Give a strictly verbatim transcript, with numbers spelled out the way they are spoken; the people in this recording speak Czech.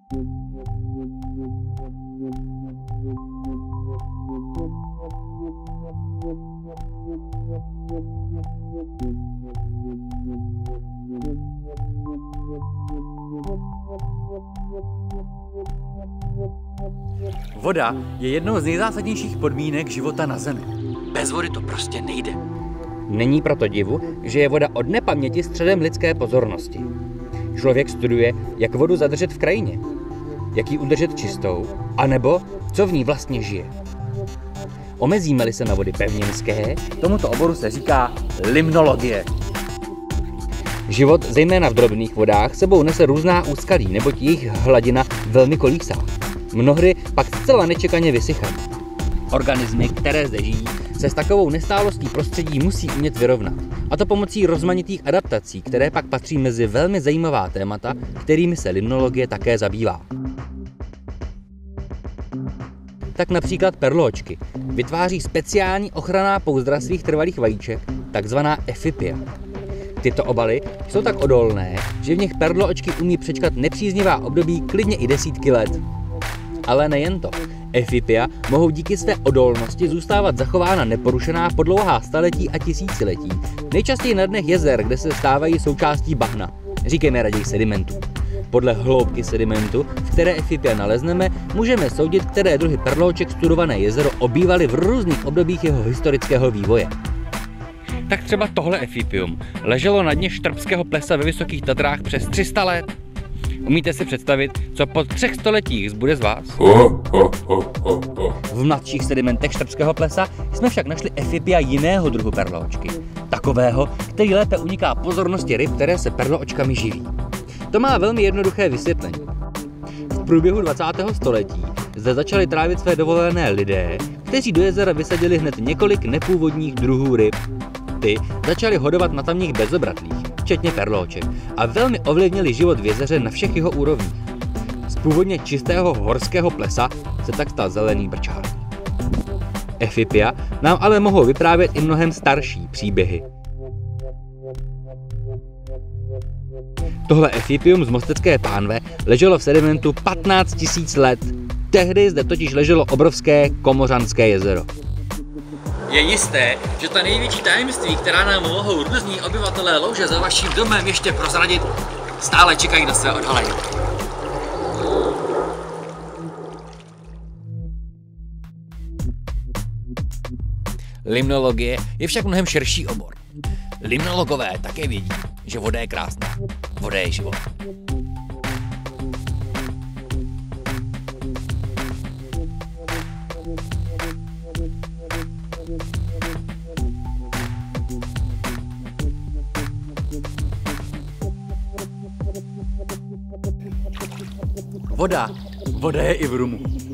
Voda je jednou z nejzásadnějších podmínek života na Zemi. Bez vody to prostě nejde. Není proto divu, že je voda od nepaměti středem lidské pozornosti. Člověk studuje, jak vodu zadržet v krajině, jak ji udržet čistou, anebo co v ní vlastně žije. Omezíme-li se na vody pevninské, Tomuto oboru se říká limnologie. život, zejména v drobných vodách, sebou nese různá úskalí, neboť jejich hladina velmi kolísá. Mnohdy pak zcela nečekaně vysychají. Organismy, které zde žijí, se s takovou nestálostí prostředí musí umět vyrovnat. A to pomocí rozmanitých adaptací, které pak patří mezi velmi zajímavá témata, kterými se limnologie také zabývá. Tak například perloočky vytváří speciální ochranná pouzdra svých trvalých vajíček, takzvaná efipia. Tyto obaly jsou tak odolné, že v nich perloočky umí přečkat nepříznivá období klidně i desítky let. Ale nejen to. Efipia mohou díky své odolnosti zůstávat zachována neporušená po dlouhá staletí a tisíciletí. Nejčastěji na dnech jezer, kde se stávají součástí bahna. Říkejme raději sedimentu. Podle hloubky sedimentu, v které efipia nalezneme, můžeme soudit, které druhy perlooček studované jezero obývaly v různých obdobích jeho historického vývoje. Tak třeba tohle efipium leželo na dně Štrbského plesa ve Vysokých Tatrách přes tři sta let. Umíte si představit, co po třech stoletích zbude z vás? V mladších sedimentech Štrbského plesa jsme však našli efipia jiného druhu perloočky. Takového, který lépe uniká pozornosti ryb, které se perloočkami živí. To má velmi jednoduché vysvětlení. V průběhu dvacátého století zde začali trávit své dovolené lidé, kteří do jezera vysadili hned několik nepůvodních druhů ryb. Ty začaly hodovat na tamních bezobratlých, včetně perlooček, a velmi ovlivnili život v jezeře na všech jeho úrovních. Z původně čistého horského plesa se tak stal zelený brčár. Efipia nám ale mohou vyprávět i mnohem starší příběhy. Tohle efipium z Mostecké pánve leželo v sedimentu patnáct tisíc let. Tehdy zde totiž leželo obrovské Komořanské jezero. Je jisté, že ta největší tajemství, která nám mohou různí obyvatelé louže za vaším domem ještě prozradit, stále čekají na své odhalení. Limnologie je však mnohem širší obor. Limnologové také vědí, že voda je krásná. Voda je život. Voda. Voda je i v rumu.